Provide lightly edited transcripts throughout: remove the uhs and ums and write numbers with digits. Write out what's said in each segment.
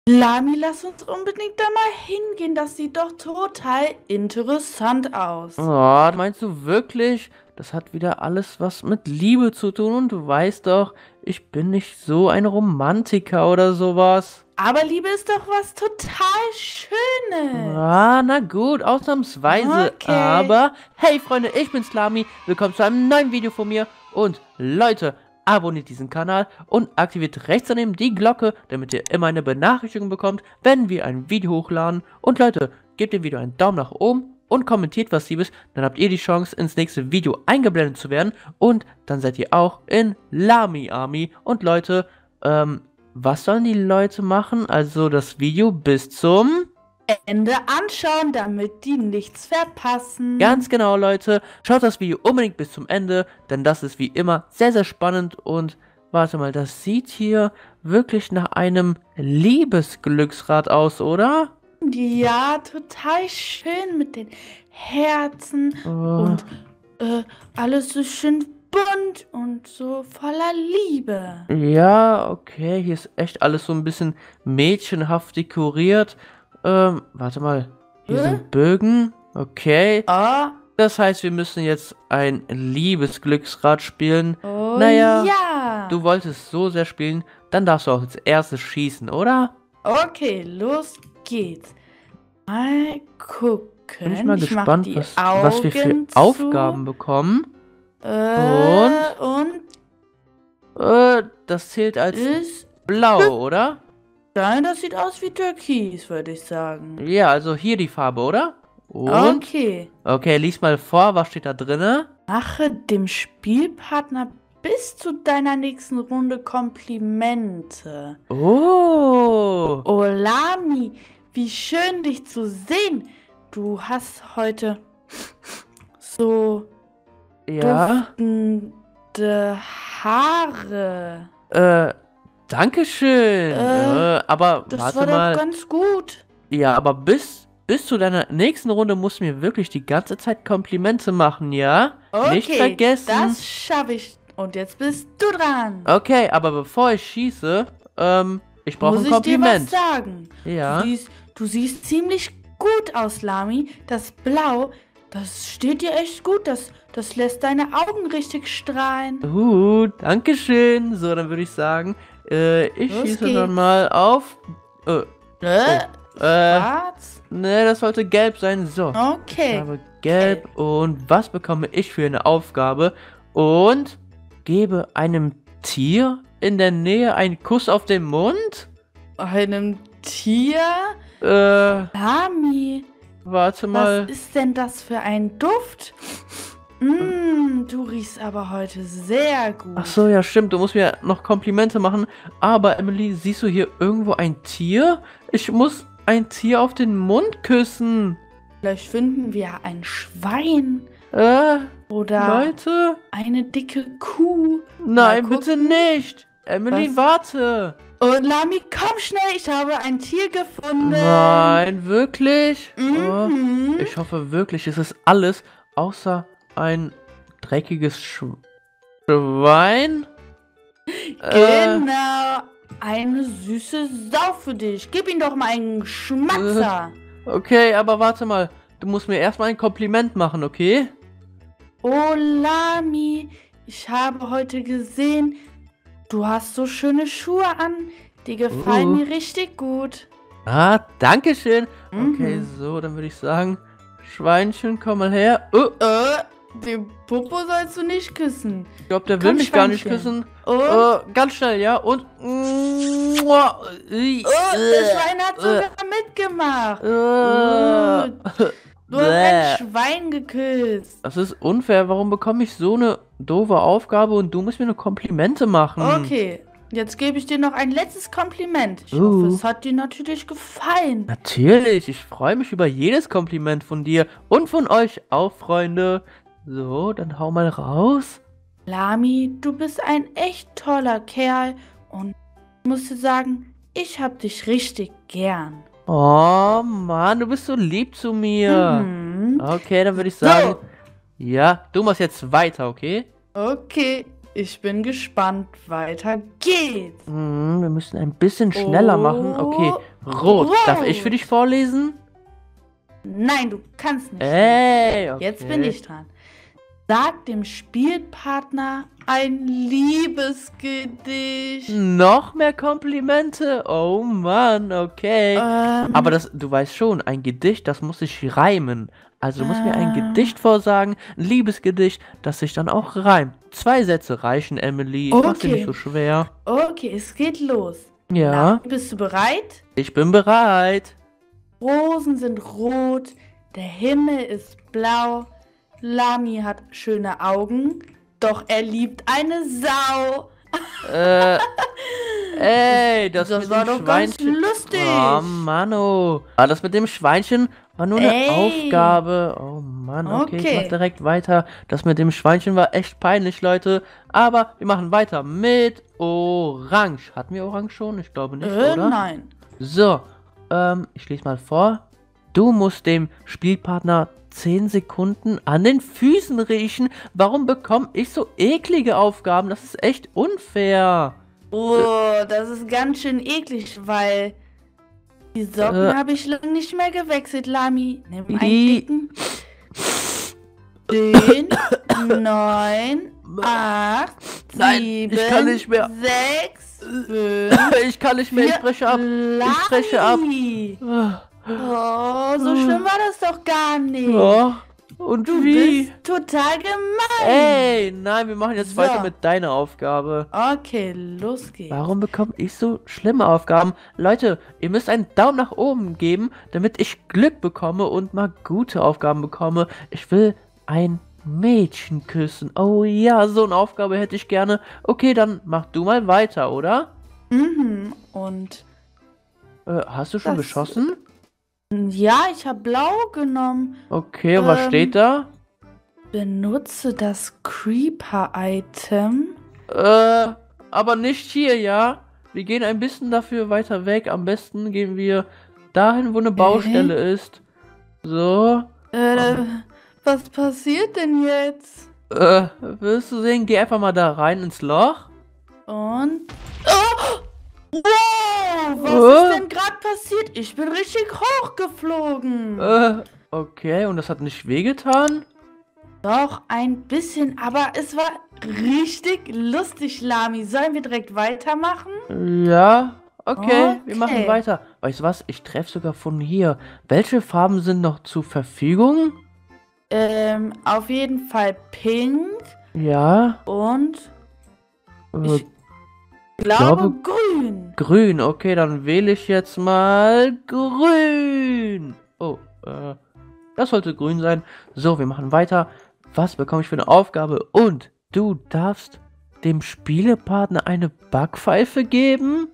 Lami, lass uns unbedingt da mal hingehen. Das sieht doch total interessant aus. Oh, meinst du wirklich? Das hat wieder alles was mit Liebe zu tun und du weißt doch, ich bin nicht so ein Romantiker oder sowas. Aber Liebe ist doch was total Schönes. Ah, na gut, ausnahmsweise. Okay. Aber hey Freunde, ich bin's Lami. Willkommen zu einem neuen Video von mir. Und Leute, abonniert diesen Kanal und aktiviert rechts daneben die Glocke, damit ihr immer eine Benachrichtigung bekommt, wenn wir ein Video hochladen. Und Leute, gebt dem Video einen Daumen nach oben und kommentiert was Liebes. Dann habt ihr die Chance, ins nächste Video eingeblendet zu werden. Und dann seid ihr auch in Lami Army. Und Leute, was sollen die Leute machen? Also das Video bis zum... Ende anschauen, damit die nichts verpassen. Ganz genau, Leute. Schaut das Video unbedingt bis zum Ende, denn das ist wie immer sehr, sehr spannend. Und warte mal, das sieht hier wirklich nach einem Liebesglücksrad aus, oder? Ja, total schön mit den Herzen Oh, und alles so schön bunt und so voller Liebe. ja, okay, hier ist echt alles so ein bisschen mädchenhaft dekoriert. Warte mal, hier Hä? sind Bögen. Okay, Oh, das heißt, wir müssen jetzt ein Liebesglücksrad spielen. oh Naja, ja. du wolltest so sehr spielen, dann darfst du auch als erstes schießen, oder? Okay, los geht's. Mal gucken. Bin ich mal Ich mach gespannt, die was wir für Augen Aufgaben zu. bekommen. Und, Und das zählt als ist. blau, oder? Nein, das sieht aus wie Türkis, würde ich sagen. Ja, also hier die Farbe, oder? Und, Okay. okay, lies mal vor, was steht da drinne? Mache dem Spielpartner bis zu deiner nächsten Runde Komplimente. Oh, Oh, Lami, wie schön dich zu sehen. Du hast heute so ja, duftende Haare. Dankeschön. Aber Das warte war doch mal. ganz gut. Ja, aber bis zu deiner nächsten Runde musst du mir wirklich die ganze Zeit Komplimente machen, ja? Nicht Okay, vergessen. das schaffe ich. Und jetzt bist du dran. Okay, aber bevor ich schieße, ich brauche Muss ein ich dir was Kompliment. sagen? Ja. Du siehst ziemlich gut aus, Lami. Das Blau, das steht dir echt gut. Das lässt deine Augen richtig strahlen. Dankeschön. So, dann würde ich sagen, ich Los schieße dann geht's. mal auf. Äh, Äh, Schwarz? ne, das sollte gelb sein. So. Ich Okay. habe gelb. Und was bekomme ich für eine Aufgabe? Und gebe einem Tier in der Nähe einen Kuss auf den Mund? Einem Tier? Lami, Warte mal. was ist denn das für ein Duft? Du riechst aber heute sehr gut. Ach so, ja, stimmt. Du musst mir noch Komplimente machen. Aber Emily, siehst du hier irgendwo ein Tier? Ich muss ein Tier auf den Mund küssen. Vielleicht finden wir ein Schwein Äh, oder Leute? eine dicke Kuh. Nein, Mal bitte gucken. nicht. Emily, Was? warte. Und Lami, komm schnell, ich habe ein Tier gefunden. Nein, wirklich? Mhm. Ich hoffe wirklich, es ist alles außer ein dreckiges Schwein. Genau. Eine süße Sau für dich. Gib ihm doch mal einen Schmatzer. Okay, aber warte mal. Du musst mir erstmal ein Kompliment machen, okay? Oh, Lami, ich habe heute gesehen, du hast so schöne Schuhe an. Die gefallen mir richtig gut. Ah, danke schön. Okay, Mhm. so, dann würde ich sagen, Schweinchen, komm mal her. Den Popo sollst du nicht küssen. Ich glaube, der will Komm, mich gar nicht Schweinchen. küssen. Und? Ganz schnell, ja? Und. Das Schwein hat sogar mitgemacht. Du hast ein Schwein geküsst. Das ist unfair. Warum bekomme ich so eine doofe Aufgabe und du musst mir nur Komplimente machen? Okay, jetzt gebe ich dir noch ein letztes Kompliment. Ich hoffe, es hat dir natürlich gefallen. Natürlich, ich freue mich über jedes Kompliment von dir und von euch auch, Freunde. So, dann hau mal raus. Lami, du bist ein echt toller Kerl und ich muss dir sagen, ich hab dich richtig gern. Oh Mann, du bist so lieb zu mir. Mhm. Okay, dann würde ich sagen, So, ja, du machst jetzt weiter, okay? okay, ich bin gespannt. Weiter geht's. Wir müssen ein bisschen schneller machen. Okay, Rot. Darf ich Rot. für dich vorlesen? Nein, du kannst nicht. Ey, okay. Jetzt bin ich dran. Sag dem Spielpartner ein Liebesgedicht. Noch mehr Komplimente? Oh Mann, okay. Aber du weißt schon, ein Gedicht, das muss sich reimen. Also du musst mir ein Gedicht vorsagen, ein Liebesgedicht, das sich dann auch reimt. 2 Sätze reichen, Emily. Mach's dir Okay. nicht so schwer. Okay, es geht los. Ja, Bist du bereit? ich bin bereit. Rosen sind rot, der Himmel ist blau. Lami hat schöne Augen, doch er liebt eine Sau. Ey, das mit war dem doch ganz Schweinchen. lustig. Oh Mann, das mit dem Schweinchen war nur eine Ey. Aufgabe. Oh Mann, okay, ich Okay. mach direkt weiter. Das mit dem Schweinchen war echt peinlich, Leute. Aber wir machen weiter mit Orange. Hatten wir Orange schon? Ich glaube nicht, oder? Nein. So, ich lese mal vor. Du musst dem Spielpartner 10 Sekunden an den Füßen riechen. Warum bekomme ich so eklige Aufgaben? Das ist echt unfair. Oh, das ist ganz schön eklig, weil die Socken habe ich lange nicht mehr gewechselt, Lami. Nimm einen I- dicken. 10, 9, 8, Nein, 7, ich kann nicht mehr. 6, 5, Ich kann nicht mehr, ich spreche ab. Ich spreche ab. Oh, so schlimm war das doch gar nicht. Oh, und Du wie? bist total gemein. Ey, nein, wir machen jetzt So. weiter mit deiner Aufgabe. Okay, los geht's. Warum bekomme ich so schlimme Aufgaben? Leute, ihr müsst einen Daumen nach oben geben, damit ich Glück bekomme und mal gute Aufgaben bekomme. Ich will ein Mädchen küssen. Oh ja, so eine Aufgabe hätte ich gerne. Okay, dann mach du mal weiter, oder? Und Hast du schon Das- geschossen? ja, ich habe blau genommen. Okay, und was steht da? Benutze das Creeper-Item. Aber nicht hier, ja? Wir gehen ein bisschen dafür weiter weg. Am besten gehen wir dahin, wo eine Baustelle ist. So. Was passiert denn jetzt? Willst du sehen? Geh einfach mal da rein ins Loch. Und... Oh! Wow! Was ist denn gerade passiert? Ich bin richtig hochgeflogen. Okay, und das hat nicht wehgetan? Doch, ein bisschen, aber es war richtig lustig, Lami. Sollen wir direkt weitermachen? Ja. Okay, wir Okay. machen weiter. Weißt du was? Ich treffe sogar von hier. Welche Farben sind noch zur Verfügung? Auf jeden Fall pink Ja. und Äh, ich glaube grün. Grün, okay, dann wähle ich jetzt mal grün. Oh, das sollte grün sein. So, wir machen weiter. Was bekomme ich für eine Aufgabe? Und du darfst dem Spielepartner eine Backpfeife geben?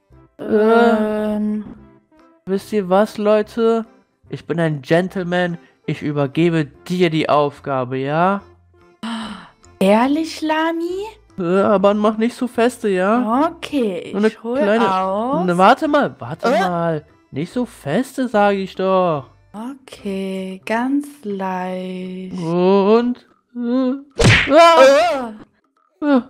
Wisst ihr was, Leute? Ich bin ein Gentleman. Ich übergebe dir die Aufgabe, ja? Ehrlich, Lami? Aber mach nicht so feste, ja? Okay, Nur eine ich hole kleine- aus. Ne, warte mal. Nicht so feste, sage ich doch. Okay, ganz leicht. Und. Äh,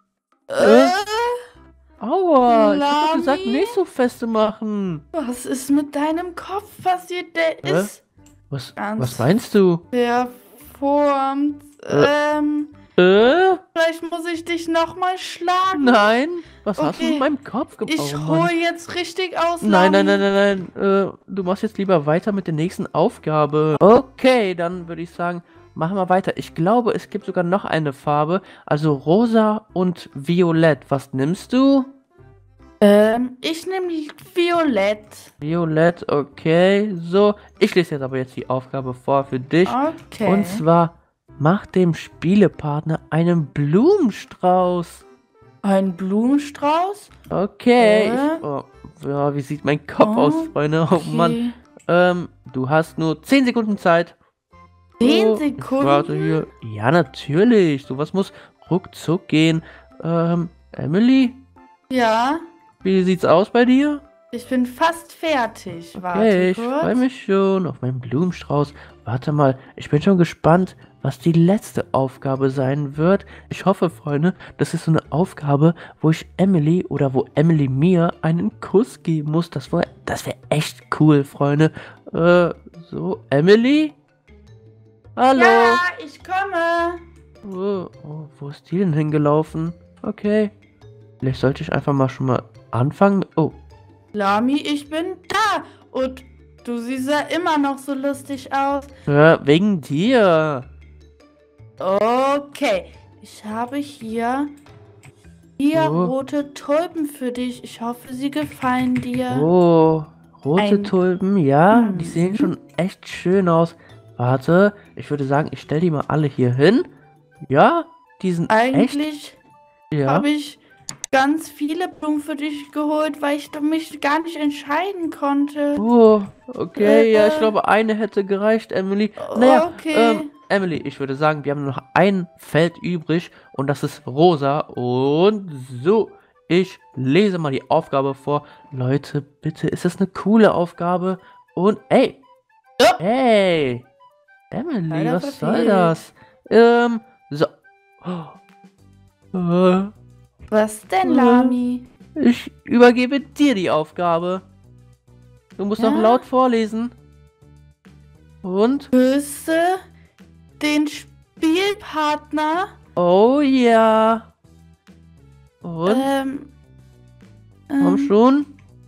Aua, ich hab doch gesagt, Lami? nicht so feste machen. was ist mit deinem Kopf passiert? Der ist Was Ganz- meinst du? verformt. Vielleicht muss ich dich nochmal schlagen. Nein? Was hast du Okay. mit meinem Kopf gemacht? Ich hole jetzt richtig aus. Nein, Lami. nein. Du machst jetzt lieber weiter mit der nächsten Aufgabe. Okay, dann würde ich sagen, machen wir weiter. Ich glaube, es gibt sogar noch eine Farbe. Also rosa und violett. Was nimmst du? Ich nehme Violett. Violett, okay. So, ich lese jetzt aber jetzt die Aufgabe vor für dich. Okay. Und zwar, mach dem Spielepartner einen Blumenstrauß. Ein Blumenstrauß? Okay. Ja, wie sieht mein Kopf aus, Freunde? Oh Mann. Du hast nur 10 Sekunden Zeit. 10 Ich Sekunden? warte hier. Ja, natürlich. Sowas muss ruckzuck gehen. Emily, Ja. wie sieht's aus bei dir? Ich bin fast fertig. Okay, Warte ich freue kurz. mich schon auf meinen Blumenstrauß. Warte mal, ich bin schon gespannt, was die letzte Aufgabe sein wird. Ich hoffe, Freunde, das ist so eine Aufgabe, wo ich Emily oder wo Emily mir einen Kuss geben muss. Das wär echt cool, Freunde. So, Emily? Hallo? Ja, ich komme. Wo ist die denn hingelaufen? Okay. Vielleicht sollte ich einfach mal schon mal anfangen. Oh, Lami, ich bin da. Und du siehst ja immer noch so lustig aus. ja, wegen dir. Okay, ich habe hier Oh. rote Tulpen für dich. Ich hoffe, sie gefallen dir. Oh, rote Ein- Tulpen, ja, die Mhm. sehen schon echt schön aus. Warte, ich würde sagen, ich stelle die mal alle hier hin. Ja, die sind echt, Eigentlich ja. habe ich ganz viele Blumen für dich geholt, weil ich mich gar nicht entscheiden konnte. Oh, okay, ja, ich Äh. glaube, eine hätte gereicht, Emily. Naja, Okay. Emily, ich würde sagen, wir haben nur noch ein Feld übrig und das ist rosa. Und so, ich lese mal die Aufgabe vor. Leute, bitte, ist das eine coole Aufgabe? Und, ey, Ja. hey, Emily, Leider was soll verfehlt. das? So. Was denn, Lami? Ich übergebe dir die Aufgabe. Du musst Ja? noch laut vorlesen. Und? Küsse den Spielpartner. Oh ja. Und? Komm schon.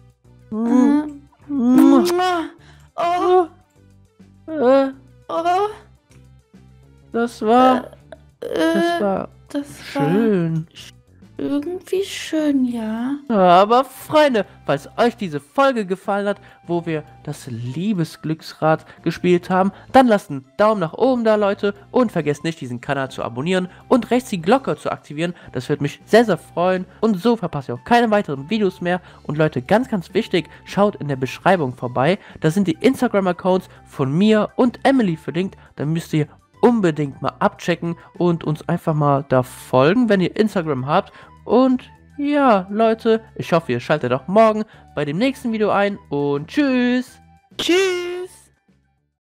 Oh, Äh, oh, Das war das war schön. irgendwie schön, ja. Aber Freunde, falls euch diese Folge gefallen hat, wo wir das Liebesglücksrad gespielt haben, dann lasst einen Daumen nach oben da, Leute, und vergesst nicht, diesen Kanal zu abonnieren und rechts die Glocke zu aktivieren. Das würde mich sehr, sehr freuen und so verpasst ihr auch keine weiteren Videos mehr. Und Leute, ganz, ganz wichtig, schaut in der Beschreibung vorbei. Da sind die Instagram-Accounts von mir und Emily verlinkt. Da müsst ihr unbedingt mal abchecken und uns einfach mal da folgen, wenn ihr Instagram habt. Und ja, Leute, ich hoffe, ihr schaltet auch morgen bei dem nächsten Video ein und tschüss! Tschüss.